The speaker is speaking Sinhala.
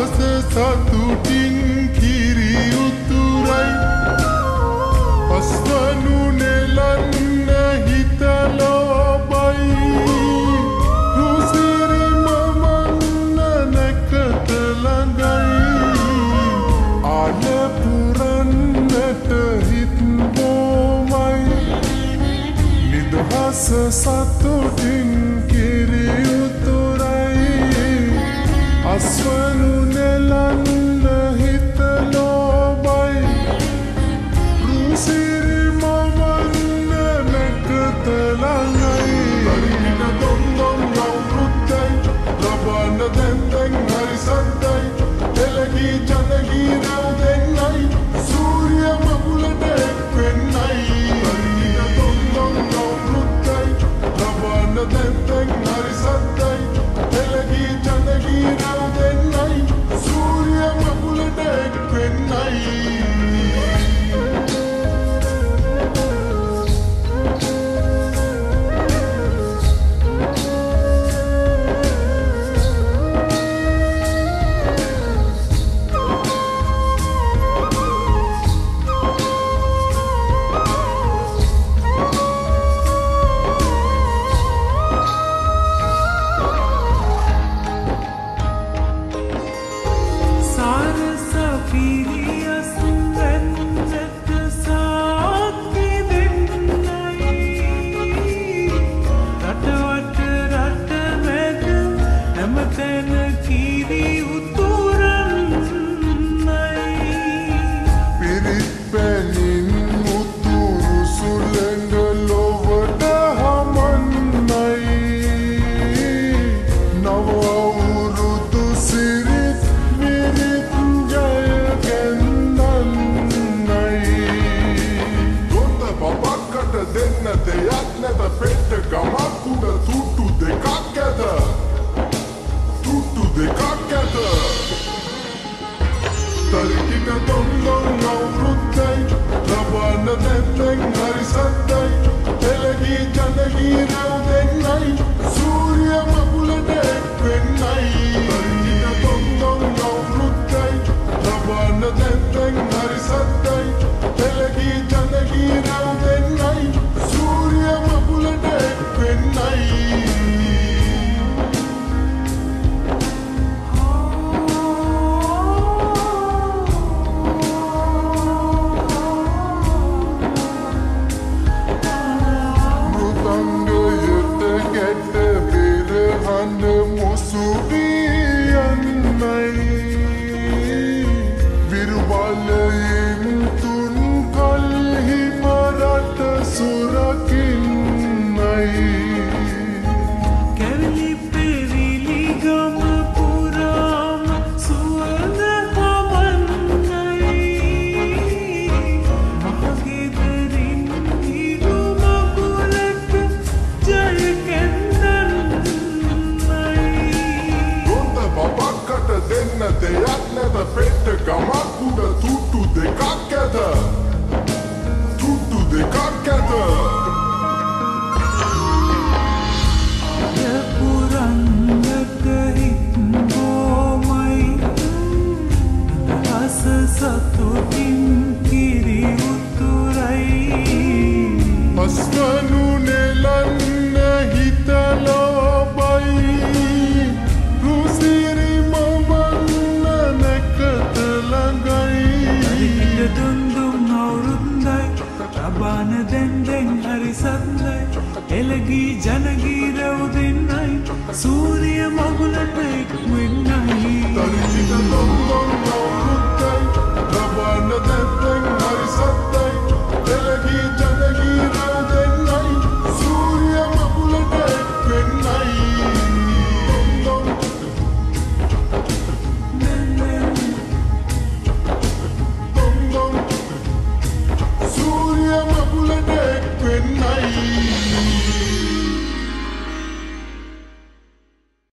සතුටින් කිරි උතුරයි අස්වනු නෙලන්න හිතලොබයි රුසිරි මමන්න නැකත ළඟයි ආල පුරන්නට හිත් බොමයි නිදහස සතුටින් කිරි උතුරයි අස්වනු නෙලන්න හිතලොබයි රුසිරි මමන්න නැකත ළඟයි තරින දොන්දොන් අවුරුද්දයි ලබන දැන් හරි සද්දයි එළගී ජනගී රැව් දෙන්නයි සූර්ය මගුලට එක්වෙන්නයි තරින දොන්දොන් අවුරුද්දයි ලබන දැන් හරි සද්දයි එළගී ජනගී රැව් දෙන්නයි සූර්ය මගුලට එක්වෙන්නයි then